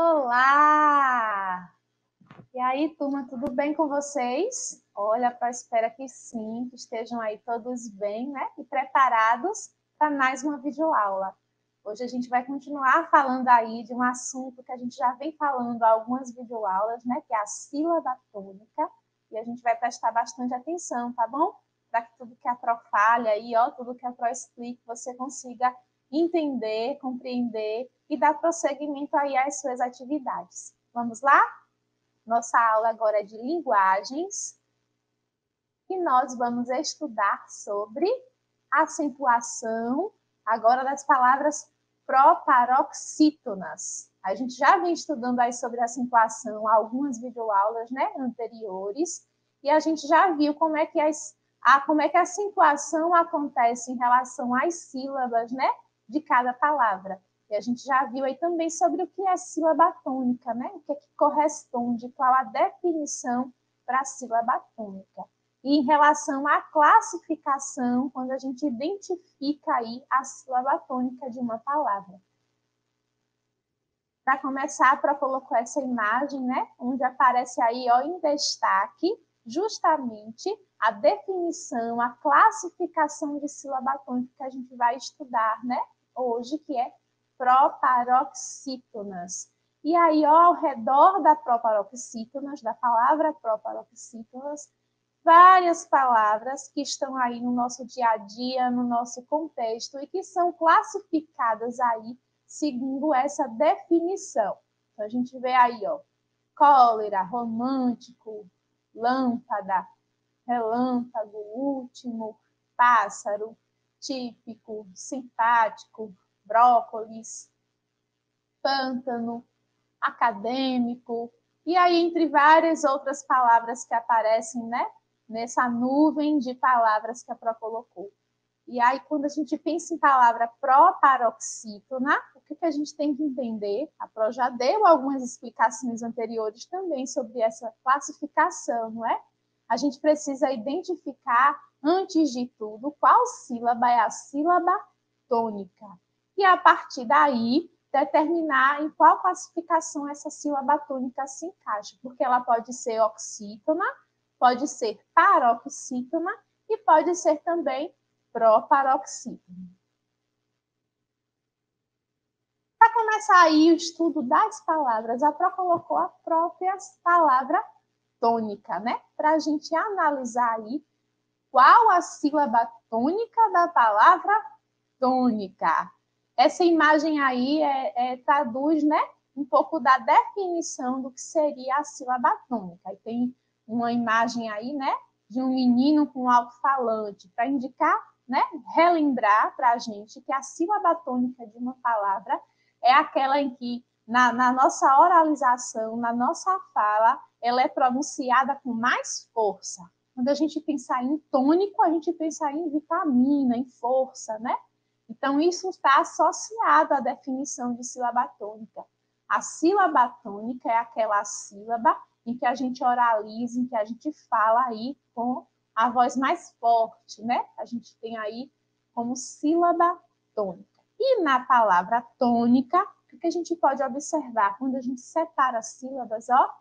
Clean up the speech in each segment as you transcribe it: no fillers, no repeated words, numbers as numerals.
Olá! E aí, turma, tudo bem com vocês? Olha, espero que sim, que estejam aí todos bem, né? E preparados para mais uma videoaula. Hoje a gente vai continuar falando aí de um assunto que a gente já vem falando há algumas videoaulas, né? Que é a sílaba tônica. E a gente vai prestar bastante atenção, tá bom? Para que tudo que a Pro fale aí, ó, tudo que a Pro explique, você consiga entender, compreender e dar prosseguimento aí às suas atividades. Vamos lá? Nossa aula agora é de linguagens e nós vamos estudar sobre acentuação agora das palavras proparoxítonas. A gente já vem estudando aí sobre acentuação algumas videoaulas, né, anteriores, e a gente já viu como é que como é que a acentuação acontece em relação às sílabas, né, de cada palavra. E a gente já viu aí também sobre o que é sílaba tônica, né? O que é que corresponde, qual a definição para a sílaba tônica. E em relação à classificação, quando a gente identifica aí a sílaba tônica de uma palavra. Para começar, a Pro colocou essa imagem, né? Onde aparece aí, ó, em destaque, justamente a definição, a classificação de sílaba tônica que a gente vai estudar, né? Hoje, que é proparoxítonas. E aí, ó, ao redor da proparoxítonas, da palavra proparoxítonas, várias palavras que estão aí no nosso dia a dia, no nosso contexto, e que são classificadas aí segundo essa definição. Então, a gente vê aí, ó, cólera, romântico, lâmpada, relâmpago, último, pássaro, típico, simpático, brócolis, pântano, acadêmico, e aí entre várias outras palavras que aparecem, né, nessa nuvem de palavras que a Pro colocou. E aí, quando a gente pensa em palavra proparoxítona, o que a gente tem que entender? A Pro já deu algumas explicações anteriores também sobre essa classificação, não é? A gente precisa identificar, antes de tudo, qual sílaba é a sílaba tônica. E, a partir daí, determinar em qual classificação essa sílaba tônica se encaixa, porque ela pode ser oxítona, pode ser paroxítona e pode ser também proparoxítona. Para começar aí o estudo das palavras, a Pro colocou a própria palavra tônica, né? Para a gente analisar aí qual a sílaba tônica da palavra tônica. Essa imagem aí traduz, né, um pouco da definição do que seria a sílaba tônica. E tem uma imagem aí, né, de um menino com alto-falante para indicar, né, relembrar para a gente que a sílaba tônica de uma palavra é aquela em que, na nossa oralização, na nossa fala, ela é pronunciada com mais força. Quando a gente pensar em tônico, a gente pensa em vitamina, em força, né? Então, isso está associado à definição de sílaba tônica. A sílaba tônica é aquela sílaba em que a gente oraliza, em que a gente fala aí com a voz mais forte, né? A gente tem aí como sílaba tônica. E na palavra tônica, o que a gente pode observar quando a gente separa as sílabas, ó?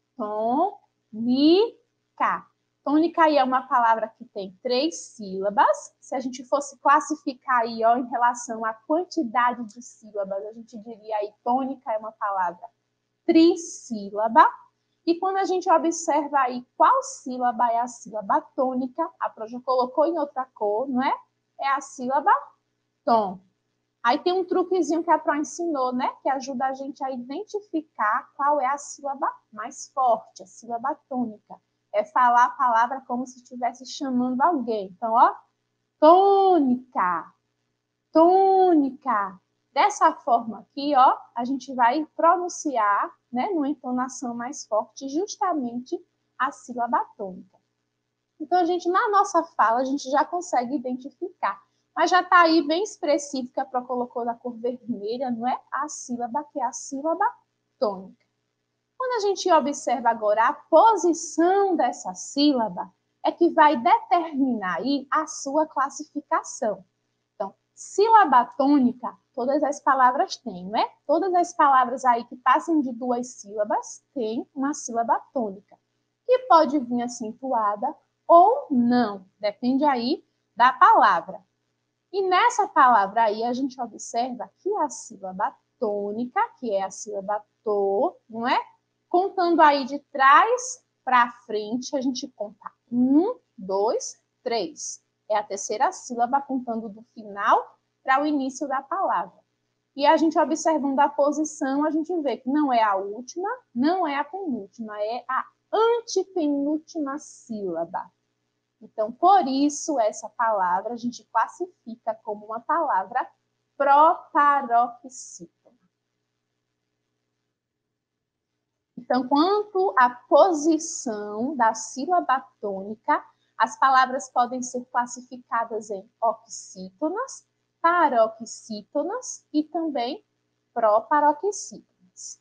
Tônica. Tônica aí é uma palavra que tem 3 sílabas. Se a gente fosse classificar aí, ó, em relação à quantidade de sílabas, a gente diria aí tônica é uma palavra trissílaba. E quando a gente observa aí qual sílaba é a sílaba tônica, a Pro já colocou em outra cor, não é? É a sílaba tom. Aí tem um truquezinho que a Pro ensinou, né? Que ajuda a gente a identificar qual é a sílaba mais forte, a sílaba tônica. É falar a palavra como se estivesse chamando alguém. Então, ó, tônica, tônica. Dessa forma aqui, ó, a gente vai pronunciar, né, numa entonação mais forte, justamente a sílaba tônica. Então, a gente, na nossa fala, a gente já consegue identificar. Mas já está aí bem específica, a Pro colocou na cor vermelha, não é? A sílaba, que é a sílaba tônica. Quando a gente observa agora a posição dessa sílaba, é que vai determinar aí a sua classificação. Então, Sílaba tônica, todas as palavras têm, né? Todas as palavras aí que passam de 2 sílabas têm uma sílaba tônica, que pode vir acentuada ou não, depende aí da palavra. E nessa palavra aí, a gente observa que a sílaba tônica, que é a sílaba to, não é? Contando aí de trás para frente, a gente conta 1, 2, 3. É a terceira sílaba contando do final para o início da palavra. E a gente observando a posição, a gente vê que não é a última, não é a penúltima, é a antepenúltima sílaba. Então, por isso, essa palavra a gente classifica como uma palavra proparoxítona. Então, quanto à posição da sílaba tônica, as palavras podem ser classificadas em oxítonas, paroxítonas e também proparoxítonas.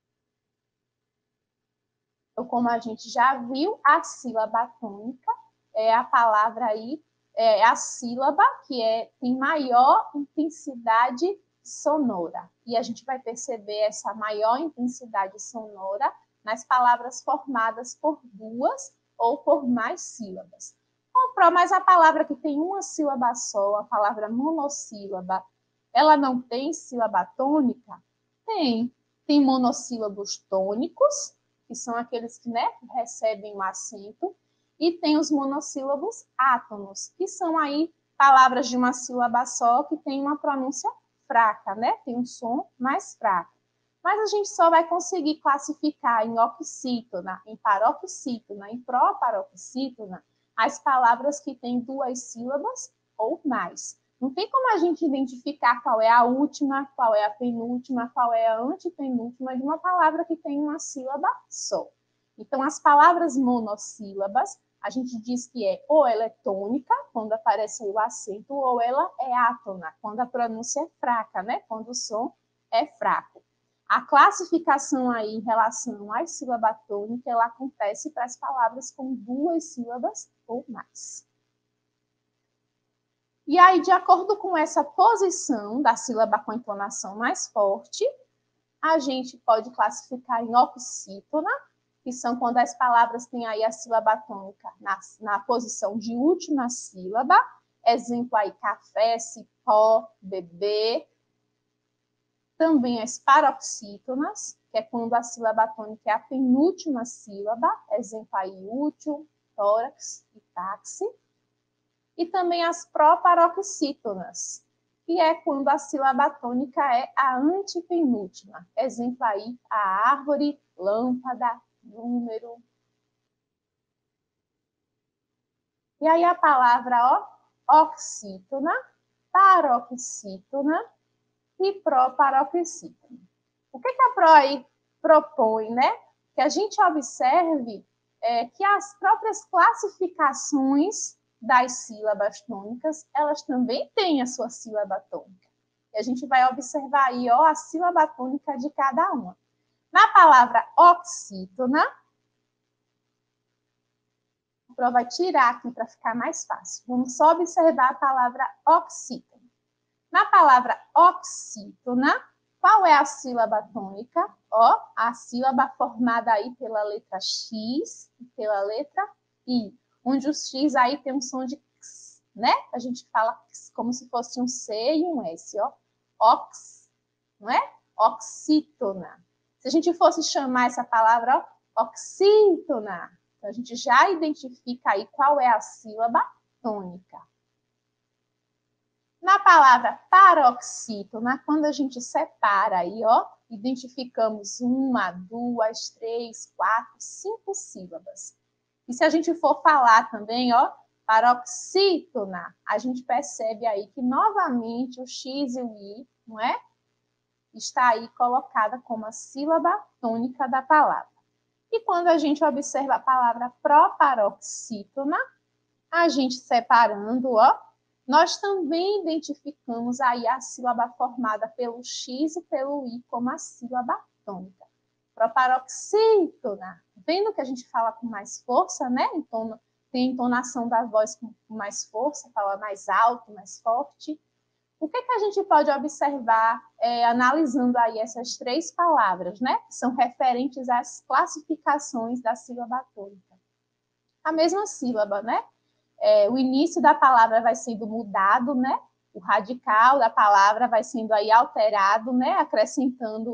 Então, como a gente já viu, a sílaba tônica é a palavra aí, é a sílaba que tem maior intensidade sonora. E a gente vai perceber essa maior intensidade sonora nas palavras formadas por 2 ou por mais sílabas. Mas a palavra que tem uma sílaba só, a palavra monossílaba, ela não tem sílaba tônica? Tem. Tem monossílabos tônicos, que são aqueles que, né, recebem um acento, e tem os monossílabos átonos, que são aí palavras de uma sílaba só que tem uma pronúncia fraca, né? Tem um som mais fraco. Mas a gente só vai conseguir classificar em oxítona, em paroxítona, em proparoxítona, as palavras que têm 2 sílabas ou mais. Não tem como a gente identificar qual é a última, qual é a penúltima, qual é a antepenúltima de uma palavra que tem uma sílaba só. Então, as palavras monossílabas, a gente diz que ou ela é tônica, quando aparece o acento, ou ela é átona, quando a pronúncia é fraca, né? Quando o som é fraco. A classificação aí em relação à sílaba tônica, ela acontece para as palavras com 2 sílabas ou mais. E aí, de acordo com essa posição da sílaba com entonação mais forte, a gente pode classificar em oxítona, que são quando as palavras têm aí a sílaba tônica na posição de última sílaba. Exemplo aí, café, cipó, bebê. Também as paroxítonas, que é quando a sílaba tônica é a penúltima sílaba. Exemplo aí, útil, tórax e táxi. E também as proparoxítonas, que é quando a sílaba tônica é a antepenúltima. Exemplo aí, a árvore, lâmpada, número. E aí a palavra oxítona, paroxítona e proparoxítona. O que a Pro aí propõe, né? Que a gente observe que as próprias classificações das sílabas tônicas, elas também têm a sua sílaba tônica. E a gente vai observar aí a sílaba tônica de cada uma. Na palavra oxítona, a Pro vai tirar aqui para ficar mais fácil. Vamos só observar a palavra oxítona. Na palavra oxítona, qual é a sílaba tônica? A sílaba formada aí pela letra X e pela letra I, onde o X aí tem um som de X, né? A gente fala X como se fosse um C e um S, Ox, não é? Oxítona. Se a gente fosse chamar essa palavra, oxítona, então a gente já identifica aí qual é a sílaba tônica. Na palavra paroxítona, quando a gente separa aí, identificamos 1, 2, 3, 4, 5 sílabas. E se a gente for falar também, paroxítona, a gente percebe aí que novamente o X e o I, não é? Está aí colocada como a sílaba tônica da palavra. E quando a gente observa a palavra proparoxítona, a gente separando, nós também identificamos aí a sílaba formada pelo X e pelo I como a sílaba tônica. Proparoxítona. Vendo que a gente fala com mais força, né? Tem a entonação da voz com mais força, fala mais alto, mais forte. O que a gente pode observar analisando aí essas três palavras, né? Que são referentes às classificações da sílaba tônica. A mesma sílaba, né? O início da palavra vai sendo mudado, né? O radical da palavra vai sendo aí alterado, né? Acrescentando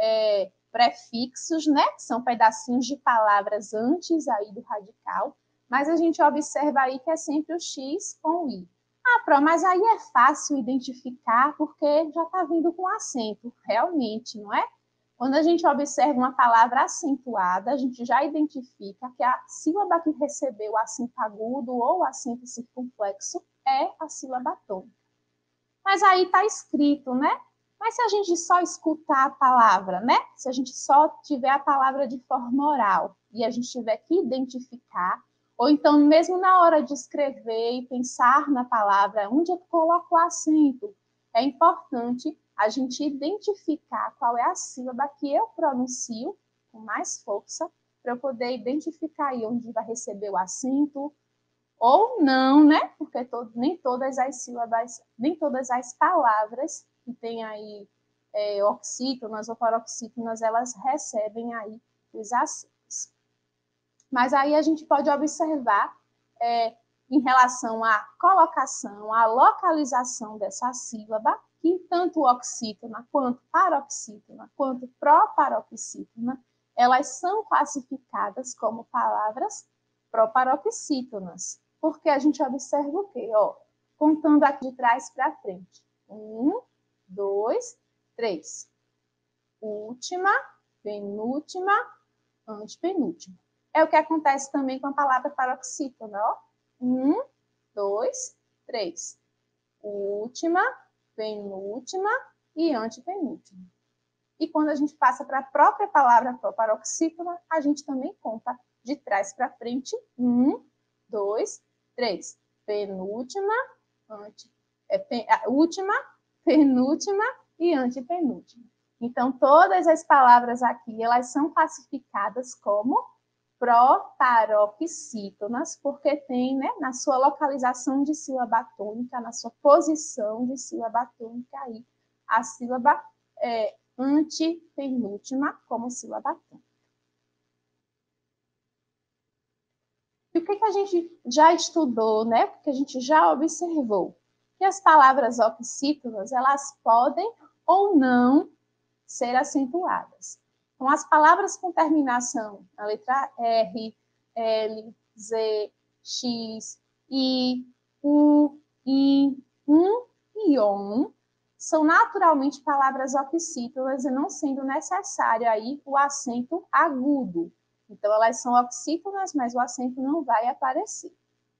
prefixos, né? Que são pedacinhos de palavras antes aí do radical. Mas a gente observa aí que é sempre o X com o I. Mas aí é fácil identificar porque já está vindo com acento, realmente, não é? Quando a gente observa uma palavra acentuada, a gente já identifica que a sílaba que recebeu acento agudo ou acento circunflexo é a sílaba tônica. Mas aí está escrito, né? Mas se a gente só escutar a palavra, né? Se a gente só tiver a palavra de forma oral e a gente tiver que identificar, ou então mesmo na hora de escrever e pensar na palavra, onde eu coloco o acento, é importante a gente identificar qual é a sílaba que eu pronuncio com mais força, para eu poder identificar aí onde vai receber o acento, ou não, né? Porque nem todas as sílabas, nem todas as palavras que tem aí oxítonas ou paroxítonas, elas recebem aí os acentos. Mas aí a gente pode observar em relação à colocação, à localização dessa sílaba, que tanto oxítona, quanto paroxítona, quanto proparoxítona, elas são classificadas como palavras proparoxítonas. Porque a gente observa o quê? Contando aqui de trás para frente. 1, 2, 3. Última, penúltima, antepenúltima. É o que acontece também com a palavra paroxítona, ó. 1, 2, 3. Última, penúltima e antepenúltima. E quando a gente passa para a própria palavra proparoxítona, a gente também conta de trás para frente. 1, 2, 3. Penúltima, última, penúltima e antepenúltima. Então, todas as palavras aqui, elas são classificadas como proparoxítonas, porque tem, né, na sua localização de sílaba tônica, na sua posição de sílaba tônica aí, a sílaba antepenúltima como sílaba tônica. E o que a gente já estudou, né? O que a gente já observou? Que as palavras oxítonas, elas podem ou não ser acentuadas. Então, as palavras com terminação na letra R, L, Z, X, I, U, I, e ON são naturalmente palavras oxítonas e não sendo necessário aí o acento agudo. Então, elas são oxítonas, mas o acento não vai aparecer.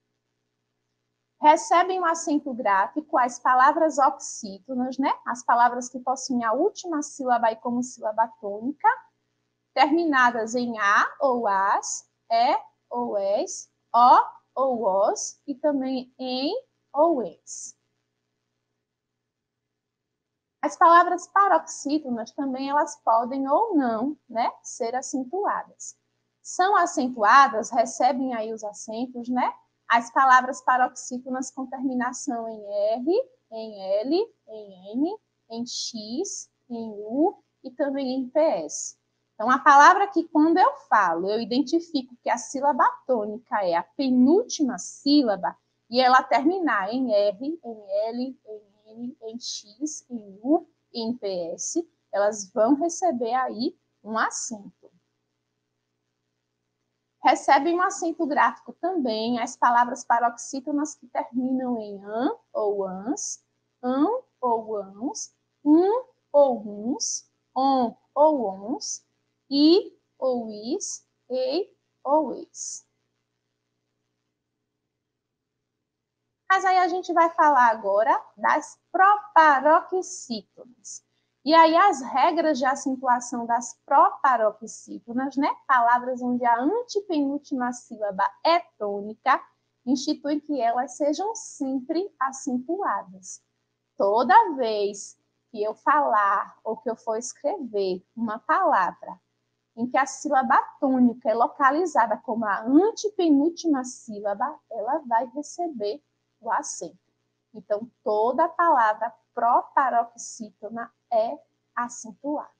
Recebem um acento gráfico as palavras oxítonas, né? As palavras que possuem a última sílaba aí como sílaba tônica, terminadas em A ou AS, E ou ES, O ou OS e também em ou ES. As palavras paroxítonas também elas podem ou não, né, ser acentuadas. São acentuadas, recebem aí os acentos, né? As palavras paroxítonas com terminação em R, em L, em N, em X, em U e também em PS. Então, a palavra que quando eu falo, eu identifico que a sílaba tônica é a penúltima sílaba e ela terminar em R, em L, em N, em X, em U e em PS, elas vão receber aí um acento. Recebem um acento gráfico também as palavras paroxítonas que terminam em an ou ans, an ou ans, ou uns, on ou ons, i ou is, ei ou eis. Mas aí a gente vai falar agora das proparoxítonas. E aí as regras de acentuação das proparoxítonas, né? Palavras onde a antepenúltima sílaba é tônica, instituem que elas sejam sempre acentuadas. Toda vez que eu falar ou que eu for escrever uma palavra em que a sílaba tônica é localizada como a antepenúltima sílaba, ela vai receber o acento. Então, toda palavra proparoxítona é acentuada.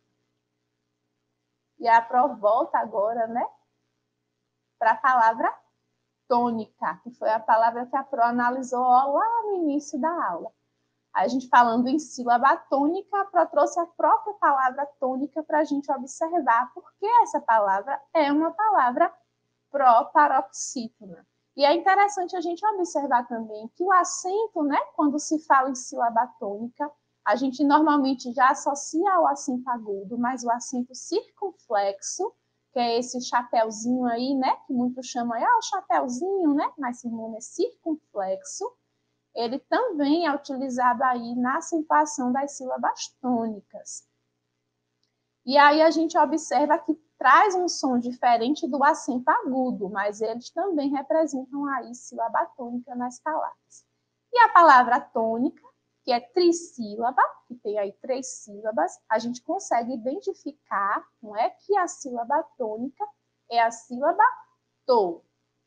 E a Pro volta agora, né, para a palavra tônica, que foi a palavra que a Pro analisou lá no início da aula. A gente falando em sílaba tônica, a Pro trouxe a própria palavra tônica para a gente observar, porque essa palavra é uma palavra proparoxítona. E é interessante a gente observar também que o acento, né, quando se fala em sílaba tônica, a gente normalmente já associa ao acento agudo, mas o acento circunflexo, que é esse chapéuzinho aí, né, que muitos chamam aí, o chapéuzinho, né, mas o nome é circunflexo, ele também é utilizado aí na acentuação das sílabas tônicas. E aí a gente observa que traz um som diferente do acento agudo, mas eles também representam aí sílaba tônica nas palavras. E a palavra tônica, que é trissílaba, que tem aí 3 sílabas, a gente consegue identificar, não é, que a sílaba tônica é a sílaba to.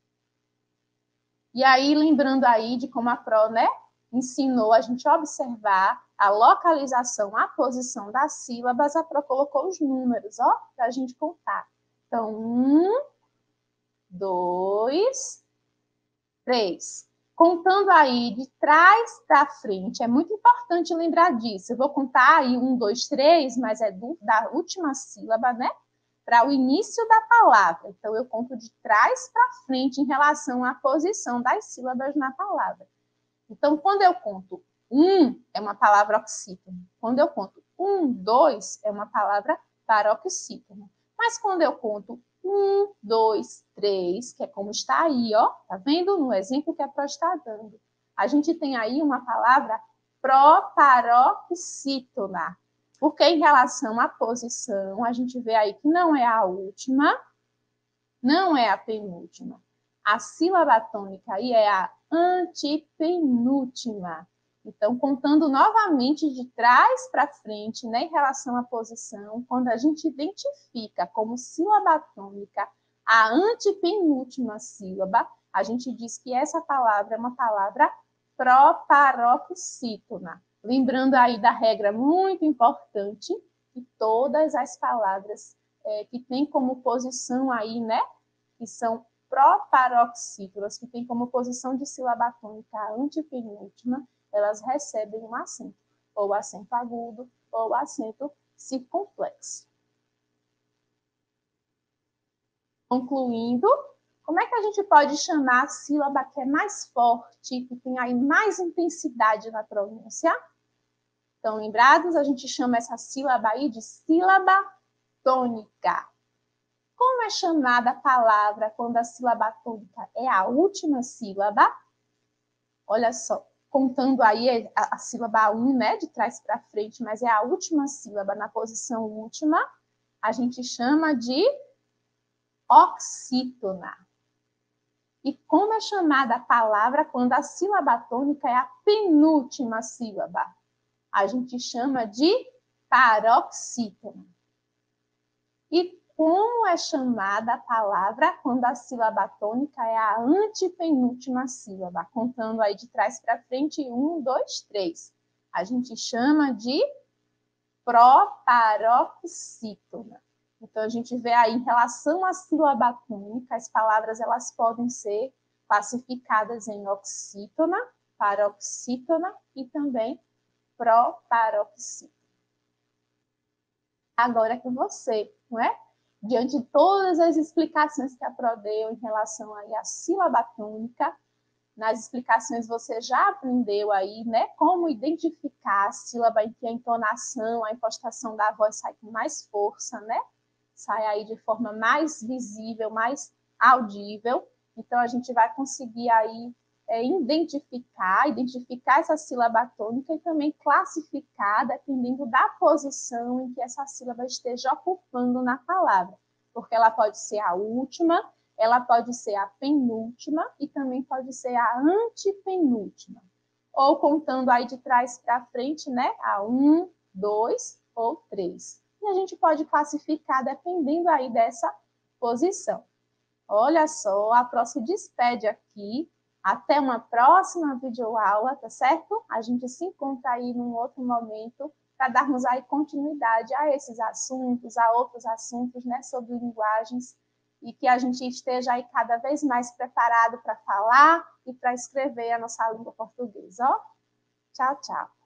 E aí, lembrando aí de como a Pro, né, ensinou a gente a observar a localização, a posição das sílabas, a Pro colocou os números, ó, para a gente contar. Então, 1, 2, 3. Contando aí de trás para frente, é muito importante lembrar disso. Eu vou contar aí 1, 2, 3, mas é da última sílaba, né? Para o início da palavra. Então, eu conto de trás para frente em relação à posição das sílabas na palavra. Então, quando eu conto 1, é uma palavra oxítona. Quando eu conto 1, 2, é uma palavra paroxítona. Mas quando eu conto 1, 2, 3, que é como está aí, ó, tá vendo no exemplo que a Pro está dando? A gente tem aí uma palavra proparoxítona. Porque em relação à posição, a gente vê aí que não é a última, não é a penúltima. A sílaba tônica aí é a antepenúltima. Então, contando novamente de trás para frente, né, em relação à posição, quando a gente identifica como sílaba tônica a antepenúltima sílaba, a gente diz que essa palavra é uma palavra proparoxítona. Lembrando aí da regra muito importante, que todas as palavras que têm como posição aí, né, que são proparoxítonas, que têm como posição de sílaba tônica a antepenúltima, elas recebem um acento, ou acento agudo, ou acento circunflexo. Concluindo, como é que a gente pode chamar a sílaba que é mais forte, que tem aí mais intensidade na pronúncia? Então, lembrados, a gente chama essa sílaba aí de sílaba tônica. Como é chamada a palavra quando a sílaba tônica é a última sílaba? Olha só, contando aí a sílaba 1, né, de trás para frente, mas é a última sílaba na posição última, a gente chama de oxítona. E como é chamada a palavra quando a sílaba tônica é a penúltima sílaba? A gente chama de paroxítona. E como é chamada a palavra quando a sílaba tônica é a antepenúltima sílaba? Contando aí de trás para frente, 1, 2, 3. A gente chama de proparoxítona. Então, a gente vê aí, em relação à sílaba tônica, as palavras elas podem ser classificadas em oxítona, paroxítona e também proparoxítona. Agora é com você, não é? Diante de todas as explicações que a Pro deu em relação aí à sílaba tônica, nas explicações você já aprendeu aí, né, como identificar a sílaba em que a entonação, a impostação da voz sai com mais força, né? Sai aí de forma mais visível, mais audível. Então, a gente vai conseguir aí identificar essa sílaba tônica e também classificar, dependendo da posição em que essa sílaba esteja ocupando na palavra. Porque ela pode ser a última, ela pode ser a penúltima e também pode ser a antepenúltima. Ou contando aí de trás para frente, né? A 1, 2 ou 3. E a gente pode classificar dependendo aí dessa posição. Olha só, a Pro se despede aqui, Até uma próxima videoaula, tá certo? A gente se encontra aí num outro momento para darmos aí continuidade a esses assuntos, a outros assuntos, né, sobre linguagens, e que a gente esteja aí cada vez mais preparado para falar e para escrever a nossa língua portuguesa, ó. Tchau, tchau.